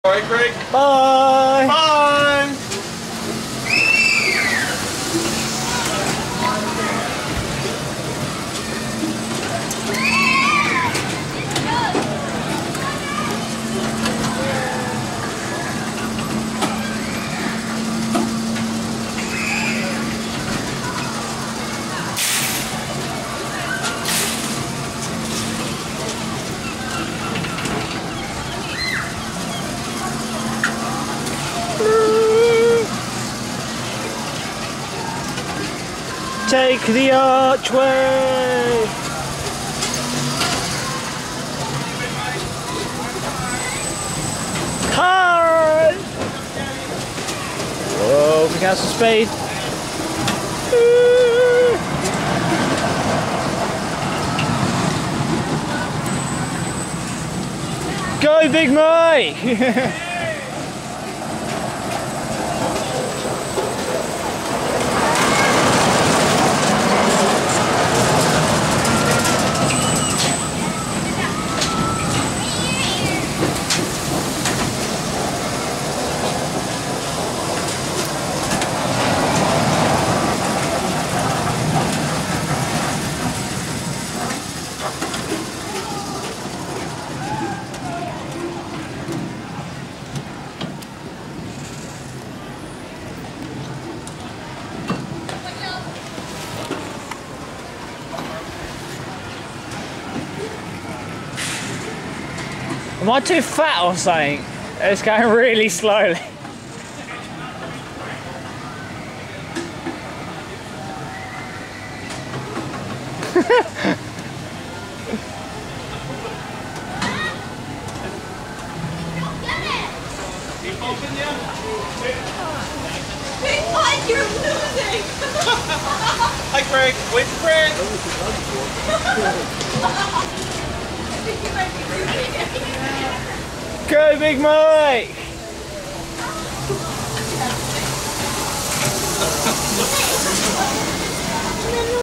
All right, Craig. Bye. Bye. Take the archway. Car. Whoa, look out some speed. Go, Big Mike. Am I too fat or something? It's going really slowly. You're losing! Hi, Craig. Wait for Craig. Go, Big Mike!